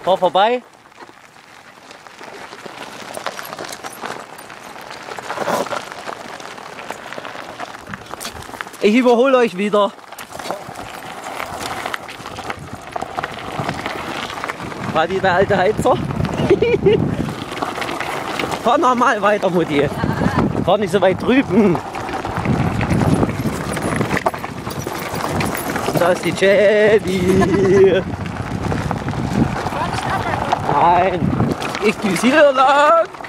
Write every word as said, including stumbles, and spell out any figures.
Fahr vorbei. Ich überhole euch wieder. War die der alte Heizer? Fahr normal weiter, Mutti. Fahr nicht so weit drüben. Da ist die Jenny. Nein, ich düse hier lang.